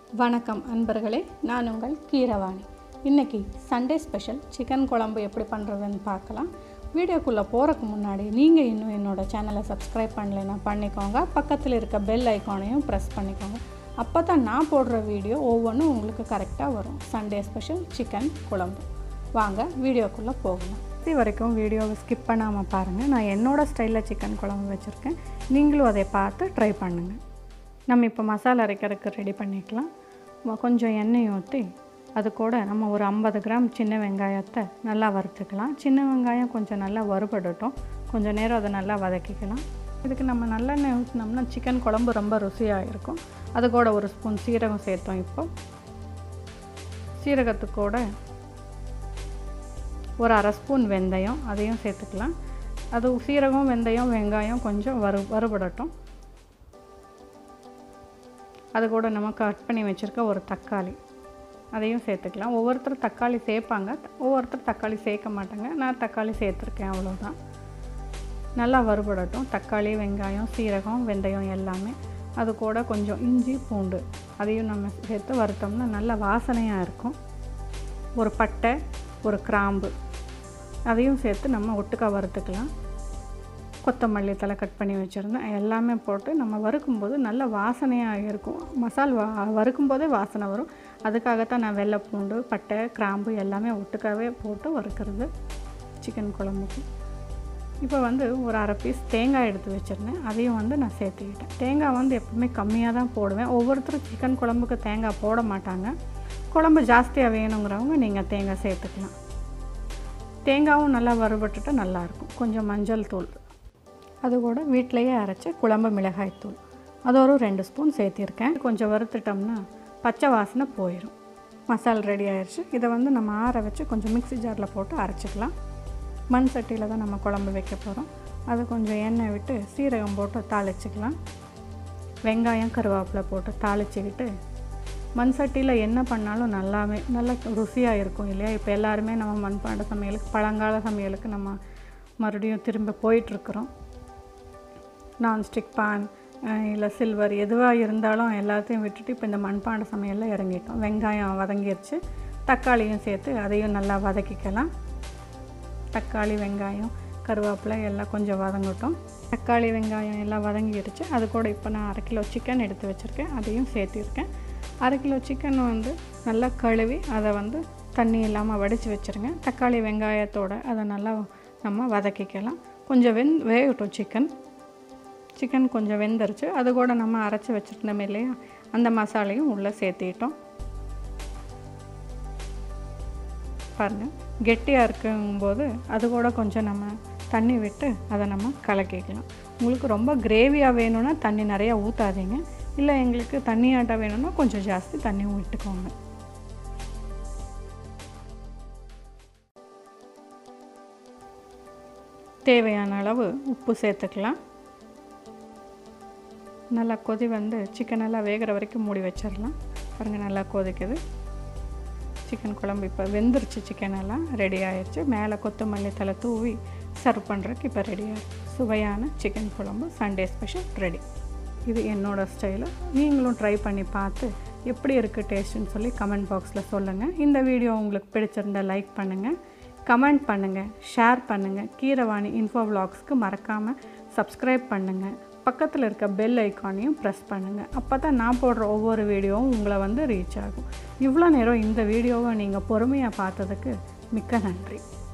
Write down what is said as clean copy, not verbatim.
வணக்கம் அன்பர்களே, நான் உங்கள் கீரவாணி. இன்றைக்கி சண்டே ஸ்பெஷல் சிக்கன் குழம்பு எப்படி பண்ணுறதுன்னு பார்க்கலாம். வீடியோக்குள்ளே போகிறதுக்கு முன்னாடி நீங்கள் இன்னும் என்னோடய சேனலை சப்ஸ்கிரைப் பண்ணலைன்னா பண்ணிக்கோங்க. பக்கத்தில் இருக்க பெல் ஐக்கானையும் ப்ரெஸ் பண்ணிக்கோங்க. அப்போ தான் நான் போடுற வீடியோ ஒவ்வொன்றும் உங்களுக்கு கரெக்டாக வரும். சண்டே ஸ்பெஷல் சிக்கன் குழம்பு. வாங்க வீடியோக்குள்ளே போகலாம். இது வரைக்கும் வீடியோவை ஸ்கிப் பண்ணாமல் பாருங்கள். நான் என்னோடய ஸ்டைலில் சிக்கன் குழம்பு வச்சுருக்கேன். நீங்களும் அதை பார்த்து ட்ரை பண்ணுங்கள். நம்ம இப்போ மசாலா அரைக்கிறதுக்கு ரெடி பண்ணிக்கலாம். கொஞ்சம் எண்ணெய் ஊற்றி அது கூட நம்ம ஒரு 50 கிராம் சின்ன வெங்காயத்தை நல்லா வறுத்துக்கலாம். சின்ன வெங்காயம் கொஞ்சம் நல்லா வறுபடட்டும். கொஞ்சம் நேரம் அதை நல்லா வதக்கிக்கலாம். இதுக்கு நம்ம நல்லெண்ணெய் ஊற்றினோம்னா சிக்கன் குழம்பு ரொம்ப ருசியாக இருக்கும். அது கூட ஒரு ஸ்பூன் சீரகம் சேர்த்தோம். இப்போ சீரகத்து கூட ஒரு அரை ஸ்பூன் வெந்தயம் அதையும் சேர்த்துக்கலாம். அது சீரகம், வெந்தயம், வெங்காயம் கொஞ்சம் வறுபடட்டும். அது கூட நம்ம கட் பண்ணி வச்சுருக்க ஒரு தக்காளி அதையும் சேர்த்துக்கலாம். ஒவ்வொருத்தரும் தக்காளி சேர்ப்பாங்க, ஒவ்வொருத்தர் தக்காளி சேர்க்க மாட்டாங்க. நான் தக்காளி சேர்த்துருக்கேன், அவ்வளோதான். நல்லா வறுபடட்டும். தக்காளி, வெங்காயம், சீரகம், வெந்தயம் எல்லாமே. அது கூட கொஞ்சம் இஞ்சி, பூண்டு அதையும் நம்ம சேர்த்து வறுத்தோம்னா நல்லா வாசனையாக இருக்கும். ஒரு பட்டை, ஒரு கிராம்பு அதையும் சேர்த்து நம்ம ஒட்டுக்காக வறுத்துக்கலாம். கொத்தமல்லி தலை கட் பண்ணி வச்சுருந்தேன். எல்லாமே போட்டு நம்ம வறுக்கும்போது நல்ல வாசனையாக இருக்கும். வறுக்கும்போதே வாசனை வரும். அதுக்காகத்தான் நான் வெள்ளை பூண்டு, பட்டை, கிராம்பு எல்லாமே ஒட்டுக்காகவே போட்டு வறுக்கிறது சிக்கன் குழம்புக்கு. இப்போ ஒரு அரை பீஸ் தேங்காய் எடுத்து வச்சுருந்தேன். அதையும் நான் சேர்த்துக்கிட்டேன். தேங்காய் எப்பவுமே கம்மியாக தான் போடுவேன். ஒவ்வொருத்தரும் சிக்கன் குழம்புக்கு தேங்காய் போட மாட்டாங்க. குழம்பு ஜாஸ்தியாக வேணுங்கிறவங்க நீங்கள் தேங்காய் சேர்த்துக்கலாம். தேங்காயும் நல்லா வறுபட்டுட்டு நல்லாயிருக்கும். கொஞ்சம் மஞ்சள் தூள், அது கூட வீட்டிலையே அரைச்ச குழம்பு மிளகாய் தூள் அது ஒரு 2 ஸ்பூன் சேர்த்திருக்கேன். கொஞ்சம் வறுத்துட்டோம்னா பச்சை வாசனை போயிடும். மசாலா ரெடி ஆயிடுச்சு. இதை நம்ம ஆற வச்சு கொஞ்சம் மிக்ஸி ஜாரில் போட்டு அரைச்சிக்கலாம். மண் சட்டியில் தான் நம்ம குழம்பு வைக்க போகிறோம். அது கொஞ்சம் எண்ணெய் விட்டு சீரகம் போட்டு தாளிச்சிக்கலாம். வெங்காயம், கருவேப்பிலை போட்டு தாளிச்சிக்கிட்டு மண் சட்டியில் என்ன பண்ணாலும் நல்லா ருசியாக இருக்கும் இல்லையா? இப்போ எல்லாருமே நம்ம மண்பாண்ட சமையலுக்கு, பழங்கால சமையலுக்கு நம்ம மறுபடியும் திரும்ப போயிட்டுருக்குறோம். நான்ஸ்டிக் பான் இல்லை சில்வர் எதுவாக இருந்தாலும் எல்லாத்தையும் விட்டுட்டு இப்போ இந்த மண்பாண்ட சமையலில் இறங்கிட்டோம். வெங்காயம் வதங்கிடுச்சு. தக்காளியும் சேர்த்து அதையும் நல்லா வதக்கிக்கலாம். தக்காளி, வெங்காயம், கருவேப்பிலை எல்லாம் கொஞ்சம் வதங்கட்டும். தக்காளி, வெங்காயம் எல்லாம் வதங்கிடுச்சு. அது கூட இப்போ நான் 1/2 கிலோ சிக்கன் எடுத்து வச்சுருக்கேன். அதையும் சேர்த்திருக்கேன். 1/2 கிலோ சிக்கன் நல்லா கழுவி அதை தண்ணி இல்லாமல் வடித்து வச்சுருங்க. தக்காளி, வெங்காயத்தோடு அதை நல்லா நம்ம வதக்கிக்கலாம். கொஞ்சம் வேகட்டும். சிக்கன் கொஞ்சம் வெந்துருச்சு. அது கூட நம்ம அரைச்சி வச்சுருந்தோம் இல்லையா, அந்த மசாலையும் உள்ளே சேர்த்திட்டோம். பாருங்கள், கெட்டியாக இருக்கும்போது அது கூட கொஞ்சம் நம்ம தண்ணி விட்டு அதை நம்ம கலக்கிக்கலாம். உங்களுக்கு ரொம்ப கிரேவியாக வேணும்னா தண்ணி நிறையா ஊற்றாதீங்க. இல்லை எங்களுக்கு தண்ணியாட்டாக வேணும்னா கொஞ்சம் ஜாஸ்தி தண்ணி விட்டுக்கோங்க. தேவையான அளவு உப்பு சேர்த்துக்கலாம். நல்லா கொதி சிக்கன் நல்லா வேகிற வரைக்கும் மூடி வச்சிடலாம். பாருங்கள், நல்லா கொதிக்குது. சிக்கன் குழம்பு இப்போ வெந்துருச்சு. சிக்கன் எல்லாம் ரெடி ஆயிடுச்சு. மேலே கொத்தமல்லி தலை தூவி சர்வ் பண்ணுறதுக்கு இப்போ ரெடி ஆகிடுச்சு. சுவையான சிக்கன் குழம்பு சண்டே ஸ்பெஷல் ரெடி. இது என்னோடய ஸ்டைலு. நீங்களும் ட்ரை பண்ணி பார்த்து எப்படி இருக்குது டேஸ்ட்டுன்னு சொல்லி கமெண்ட் பாக்ஸில் சொல்லுங்கள். இந்த வீடியோ உங்களுக்கு பிடிச்சிருந்தால் லைக் பண்ணுங்கள், கமெண்ட் பண்ணுங்கள், ஷேர் பண்ணுங்கள். கீரவாணி இன்ஃபோ விலாக்ஸ்க்கு மறக்காமல் சப்ஸ்கிரைப் பண்ணுங்கள். பக்கத்தில் இருக்க பெல் ஐக்கானையும் ப்ரெஸ் பண்ணுங்கள். அப்போ தான் நான் போடுற ஒவ்வொரு வீடியோவும் உங்களை ரீச் ஆகும். இவ்வளோ நேரம் இந்த வீடியோவை நீங்கள் பொறுமையாக பார்த்ததுக்கு மிக்க நன்றி.